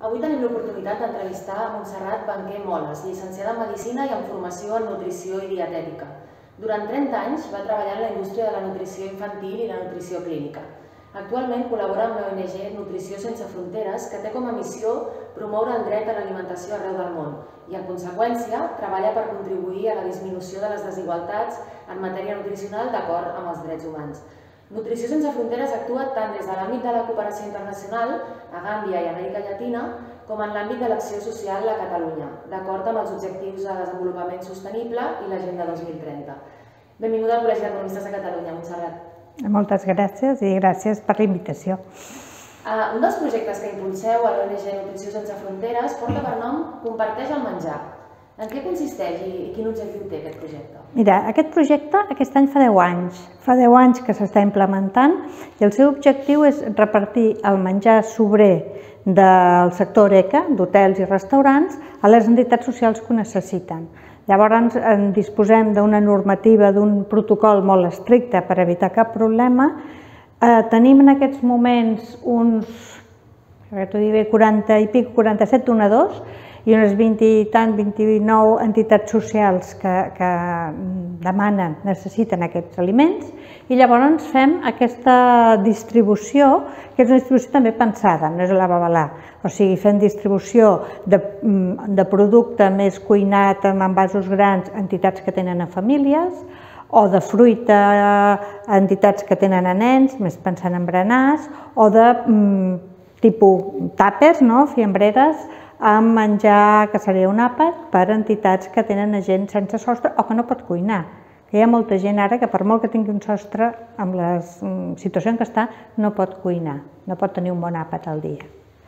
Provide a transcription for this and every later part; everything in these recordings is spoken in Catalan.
Avui tenim l'oportunitat d'entrevistar a Montserrat Banquer Moles, llicenciada en Medicina i amb formació en Nutrició i Dietètica. Durant 30 anys va treballar en la indústria de la nutrició infantil i la nutrició clínica. Actualment col·labora amb l'ONG Nutrició Sense Fronteres, que té com a missió promoure el dret a l'alimentació arreu del món i, en conseqüència, treballa per contribuir a la disminució de les desigualtats en matèria nutricional d'acord amb els drets humans. Nutrició Sense Fronteres actua tant des de l'àmbit de la cooperació internacional, a Gàmbia i Amèrica Llatina, com en l'àmbit de l'acció social a Catalunya, d'acord amb els Objectius de Desenvolupament Sostenible i l'Agenda 2030. Benvinguda al Col·legi d'Economistes de Catalunya, Montserrat. Moltes gràcies i gràcies per la invitació. Un dels projectes que impulseu a l'ONG Nutrició Sense Fronteres porta per nom Comparteix el menjar. En què consisteix i quin objectiu té aquest projecte? Mira, aquest projecte aquest any fa 10 anys. Fa 10 anys que s'està implementant i el seu objectiu és repartir el menjar sobrer del sector HoReCa, d'hotels i restaurants, a les entitats socials que ho necessiten. Llavors disposem d'una normativa, d'un protocol molt estricte per evitar cap problema. Tenim en aquests moments uns 40 i pico, 47 donadors i unes 20 i tant, 29 entitats socials que demanen, necessiten aquests aliments, i llavors fem aquesta distribució, que és una distribució també pensada, no és a la babalà. O sigui, fem distribució de producte més cuinat en envasos grans a entitats que tenen a famílies, o de fruita a entitats que tenen a nens, més pensant en berenars, o de tipus tàpers, fiambreres, amb menjar, que seria un àpat, per entitats que tenen gent sense sostre o que no pot cuinar. Hi ha molta gent ara que per molt que tingui un sostre, amb la situació en què està, no pot cuinar, no pot tenir un bon àpat al dia.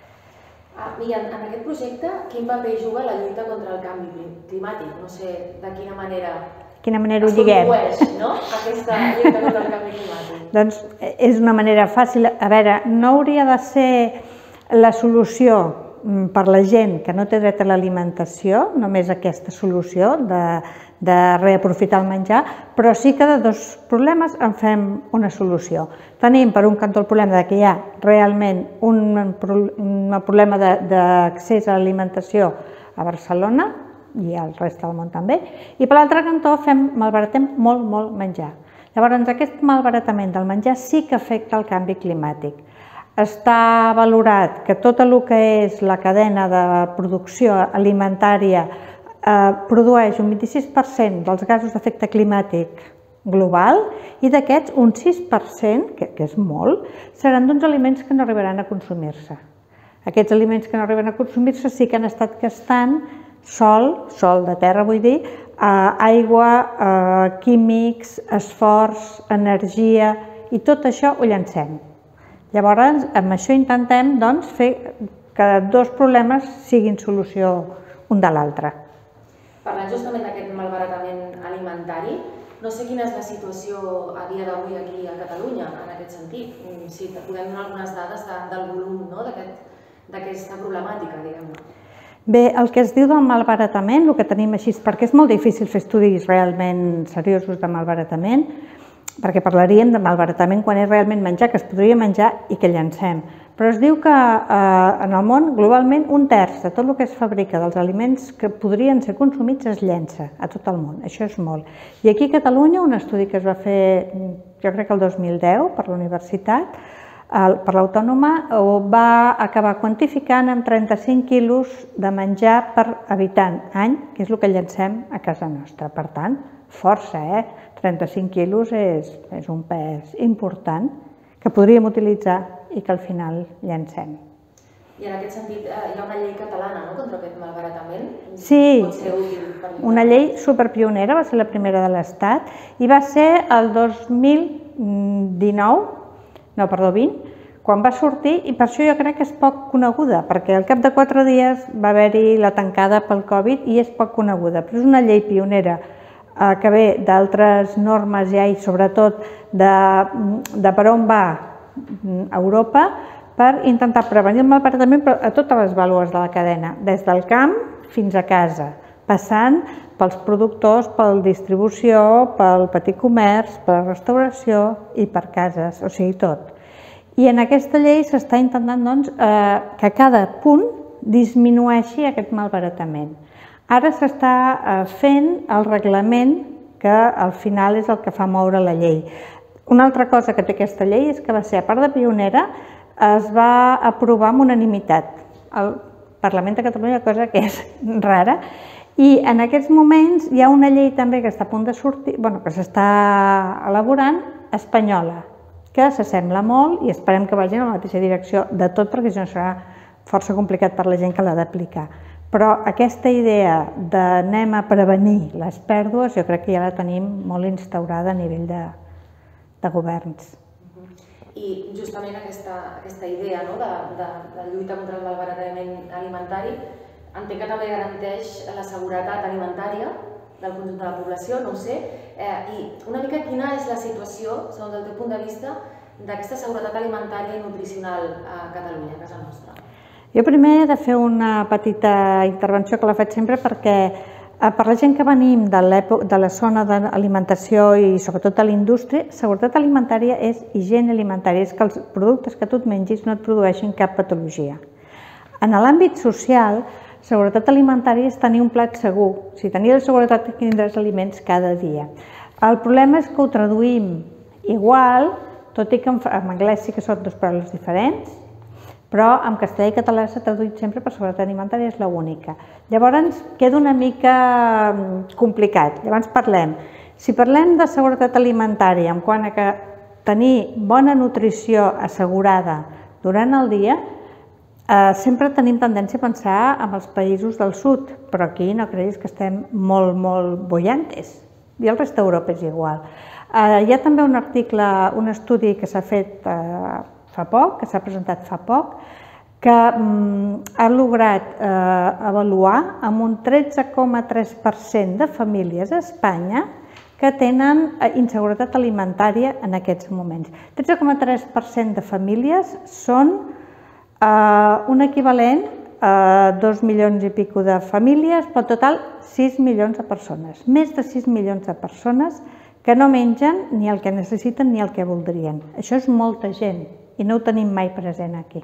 I en aquest projecte, quin paper juga la lluita contra el canvi climàtic? No sé de quina manera ho lliguem. Es contribueix aquesta lluita contra el canvi climàtic? Doncs és una manera fàcil. A veure, no hauria de ser la solució per la gent que no té dret a l'alimentació, només aquesta solució de reaprofitar el menjar, però sí que de dos problemes en fem una solució. Tenim per un cantó el problema que hi ha realment un problema d'accés a l'alimentació a Barcelona i al resta del món també, i per l'altre cantó malbaratem molt menjar. Llavors aquest malbaratament del menjar sí que afecta el canvi climàtic. Està valorat que tot el que és la cadena de producció alimentària produeix un 26% dels gasos d'efecte climàtic global i d'aquests un 6%, que és molt, seran d'uns aliments que no arribaran a consumir-se. Aquests aliments que no arriben a consumir-se sí que han estat gastant sol de terra vull dir, aigua, químics, esforç, energia i tot això ho llancem. Llavors, amb això intentem fer que dos problemes siguin solució un de l'altre. Parlant justament d'aquest malbaratament alimentari, no sé quina és la situació a dia d'avui aquí a Catalunya en aquest sentit. Si podem donar algunes dades del volum d'aquesta problemàtica, diguem-ne. Bé, el que es diu del malbaratament, el que tenim així, perquè és molt difícil fer estudis realment seriosos de malbaratament, perquè parlaríem de malbaratament quan és realment menjar, que es podria menjar i que llancem. Però es diu que en el món, globalment, un terç de tot el que es fabrica dels aliments que podrien ser consumits es llença a tot el món. Això és molt. I aquí a Catalunya, un estudi que es va fer, jo crec que el 2010, per la universitat, per l'Autònoma, ho va acabar quantificant amb 35 quilos de menjar per habitant any, que és el que llancem a casa nostra. Per tant, força, 35 quilos és un pes important que podríem utilitzar i que al final llancem. I en aquest sentit hi ha una llei catalana contra aquest malbaratament? Sí, una llei superpionera, va ser la primera de l'Estat i va ser el 2020, quan va sortir, i per això jo crec que és poc coneguda, perquè al cap de 4 dies va haver-hi la tancada pel Covid i és poc coneguda, però és una llei pionera que ve d'altres normes ja i sobretot de per on va Europa per intentar prevenir el malbaratament a totes les vàlues de la cadena, des del camp fins a casa, passant pels productors, per la distribució, pel petit comerç, per la restauració i per cases, o sigui tot. I en aquesta llei s'està intentant que cada punt disminueixi aquest malbaratament. Ara s'està fent el reglament que al final és el que fa moure la llei. Una altra cosa que té aquesta llei és que va ser, a part de pionera, es va aprovar amb unanimitat al Parlament de Catalunya, cosa que és rara, i en aquests moments hi ha una llei també que està a punt de sortir, que s'està elaborant, espanyola, que s'assembla molt i esperem que vagin en la mateixa direcció de tot, perquè si no serà força complicat per la gent que l'ha d'aplicar. Però aquesta idea d'anem a prevenir les pèrdues jo crec que ja la tenim molt instaurada a nivell de governs. I justament aquesta idea de lluita contra el malbaratament alimentari entenc que també garanteix la seguretat alimentària del conjunt de la població, no ho sé, i una mica quina és la situació, segons el teu punt de vista, d'aquesta seguretat alimentària i nutricional a Catalunya, a casa nostra? Jo primer he de fer una petita intervenció que la faig sempre perquè per la gent que venim de la zona d'alimentació i sobretot de la indústria, seguretat alimentària és higiene alimentària, és que els productes que tu et mengis no et produeixin cap patologia. En l'àmbit social, seguretat alimentària és tenir un plat segur. Si tenies la seguretat que tindràs aliments cada dia. El problema és que ho traduïm igual, tot i que en anglès sí que són dues paraules diferents, però en castellà i català s'ha traduït sempre per seguretat alimentària, és l'única. Llavors queda una mica complicat. Llavors si parlem de seguretat alimentària en quant a que tenir bona nutrició assegurada durant el dia, sempre tenim tendència a pensar en els països del sud, però aquí no creguis que estem molt, molt bollantes. I el rest d'Europa és igual. Hi ha també un article, un estudi que s'ha fet fa poc, que s'ha presentat fa poc, que ha lograt avaluar amb un 13,3% de famílies a Espanya que tenen inseguretat alimentària en aquests moments. 13,3% de famílies són un equivalent a 2 milions i pico de famílies, però en total 6 milions de persones. Més de 6 milions de persones que no mengen ni el que necessiten ni el que voldrien. Això és molta gent i no ho tenim mai present aquí.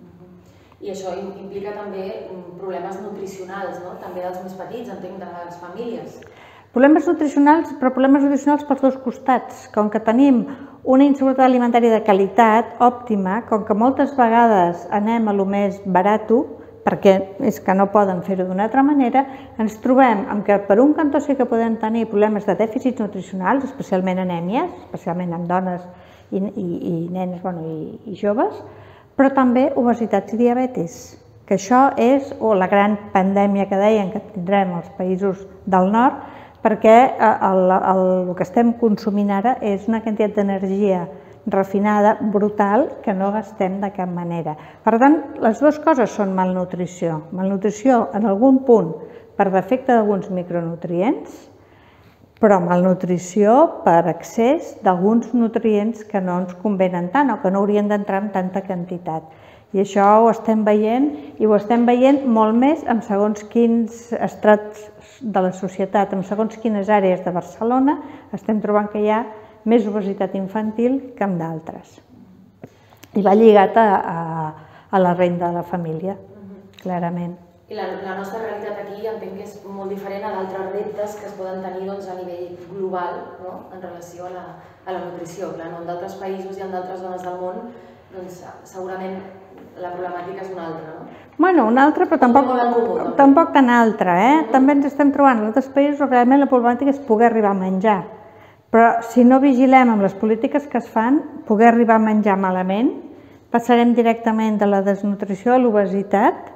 I això implica també problemes nutricionals, no? També dels més petits, entenc, de les famílies. Problemes nutricionals, però problemes nutricionals pels dos costats. Com que tenim una inseguretat alimentària de qualitat òptima, com que moltes vegades anem a lo més barato, perquè és que no poden fer-ho d'una altra manera, ens trobem amb que per un cantó sí que podem tenir problemes de dèficits nutricionals, especialment anèmies, especialment en dones i nenes i joves, però també obesitats i diabetis, que això és la gran pandèmia que deien que tindrem als països del nord, perquè el que estem consumint ara és una quantitat d'energia refinada, brutal, que no gastem de cap manera. Per tant, les dues coses són malnutrició. Malnutrició en algun punt per defecte d'alguns micronutrients, però malnutrició per excés d'alguns nutrients que no ens convenen tant o que no haurien d'entrar en tanta quantitat. I això ho estem veient, i ho estem veient molt més en segons quins estrats de la societat, en segons quines àrees de Barcelona, estem trobant que hi ha més obesitat infantil que en d'altres. I va lligat a la renda de la família, clarament. I la nostra realitat aquí entenc que és molt diferent a d'altres reptes que es poden tenir a nivell global en relació a la nutrició. En d'altres països i en d'altres zones del món segurament la problemàtica és una altra, no? Bueno, una altra, però tampoc tan altra. També ens estem trobant en altres països on realment la problemàtica és poder arribar a menjar. Però si no vigilem amb les polítiques que es fan, poder arribar a menjar malament, passarem directament de la desnutrició a l'obesitat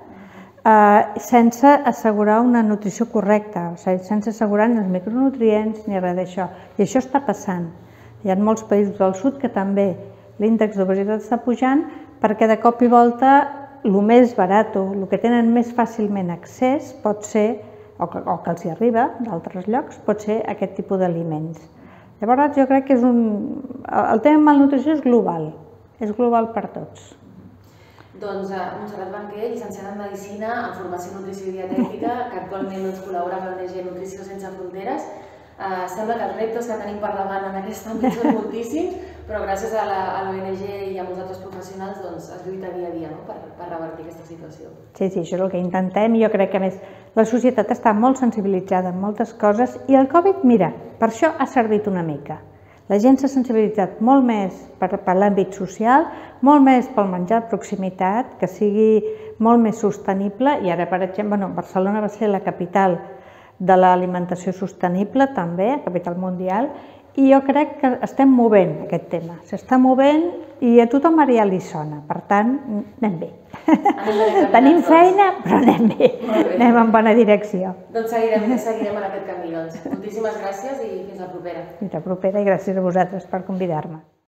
sense assegurar una nutrició correcta, sense assegurar ni els micronutrients ni res d'això. I això està passant. Hi ha molts països del sud que també l'índex d'obesitat està pujant perquè de cop i volta el més barat, el que tenen més fàcilment accés pot ser, o que els hi arriba d'altres llocs, pot ser aquest tipus d'aliments. Llavors jo crec que el tema malnutrició és global per tots. Doncs Montserrat Banquer, llicenciada en Medicina, en Formació en Nutrició i Dietètica, que actualment col·labora amb l'ONG Nutrició Sense Fronteres. Sembla que els reptes que tenim per davant en aquest àmbit són moltíssims, però gràcies a l'ONG i a molts altres professionals es lluita dia a dia per revertir aquesta situació. Sí, això és el que intentem. Jo crec que, a més, la societat està molt sensibilitzada en moltes coses i el Covid, mira, per això ha servit una mica. La gent s'ha sensibilitzat molt més per l'àmbit social, molt més pel menjar de proximitat, que sigui molt més sostenible, i ara, per exemple, Barcelona va ser la capital de l'alimentació sostenible, també, capital mundial, i jo crec que estem movent aquest tema. S'està movent i a tothom ara ja li sona, per tant, anem bé. Tenim feina, però anem bé, anem en bona direcció. Doncs seguirem en aquest camí. Moltíssimes gràcies i fins la propera. Fins la propera i gràcies a vosaltres per convidar-me.